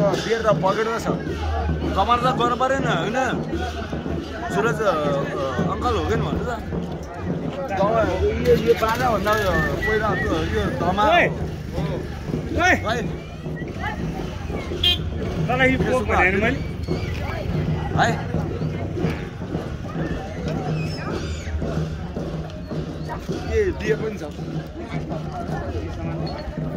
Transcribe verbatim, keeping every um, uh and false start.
beer त पकेटमा छ कमार त गर्नु परेन होइन सुरज अङ्कल हो कि भन्नु त यो यो बाजाभन्दा पहिला यो धमा तँलाई पोक भनेर मैले है ए बियर पनि छ